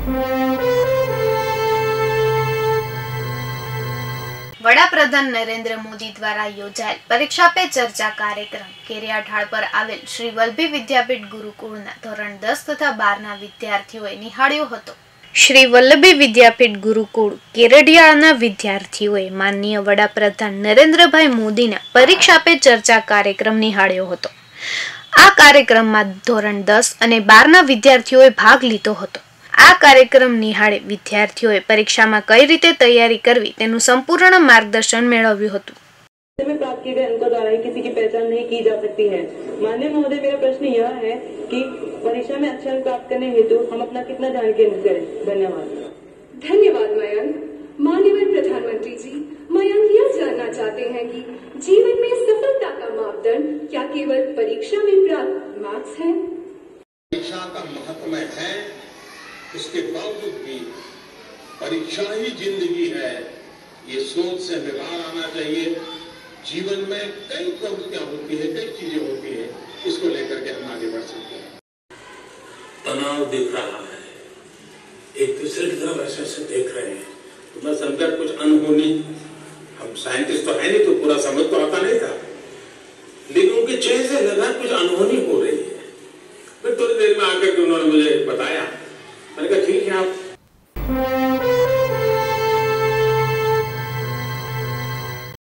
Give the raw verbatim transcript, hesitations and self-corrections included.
વડાપ્રધાન નરેન્દ્ર મોદી દ્વારા યોજાયેલ પરીક્ષા પે ચર્ચા કાર્યક્રમ કેરિયાઢાળ પર આવેલ શ્રી વલ્લભી વિદ્યાપીઠ ગુરુકુળના ધોરણ દસ તથા બારના વિદ્યાર્થીઓએ નિહાળ્યો હતો। શ્રી વલ્લભી વિદ્યાપીઠ ગુરુકુળ કેરડિયાળના વિદ્યાર્થીઓએ માનનીય વડાપ્રધાન નરેન્દ્રભાઈ મોદીના પરીક્ષા પે ચર્ચા કાર્યક્રમ નિહાળ્યો હતો। આ કાર્યક્રમમાં ધોરણ દસ અને બારના વિદ્યાર્થીઓએ ભાગ લીધો હતો। આ કાર્યક્રમ નિહાળે વિદ્યાર્થીઓએ પરીક્ષામાં કઈ રીતે તૈયારી કરવી તેનું સંપૂર્ણ માર્ગદર્શન મેળવ્યું હતું। में प्राप्त किए गए अंकों द्वारा ही किसी की पहचान नहीं की जा सकती है। माननीय महोदय, मेरा प्रश्न यह है कि परीक्षा में अच्छे अंक प्राप्त करने हेतु हम अपना कितना ध्यान केंद्रित करें? धन्यवाद। धन्यवाद मयंक। माननीय प्रधानमंत्री जी, मयंक यह जानना चाहते हैं कि जीवन में सफलता का मापदंड क्या केवल परीक्षा में प्राप्त मार्क्स है? परीक्षा का महत्व है, उसके बावजूद भी परीक्षा ही जिंदगी है, ये सोच से हमें बाहर आना चाहिए। जीवन में कई प्रवृत्तियां होती है, कई चीजें होती है, इसको लेकर के हम आगे बढ़ सकते हैं। तनाव दिख रहा है, एक दूसरे की तरफ ऐसे ऐसे देख रहे हैं, तो मैं समझा कुछ अनहोनी, हम साइंटिस्ट तो है नहीं तो पूरा समझ तो आता नहीं था, लेकिन उनके चेहरे से लगा कुछ अनहोनी हो रही है। फिर थोड़ी देर में आकर के उन्होंने मुझे बताया, मैंने कहा ठीक है आप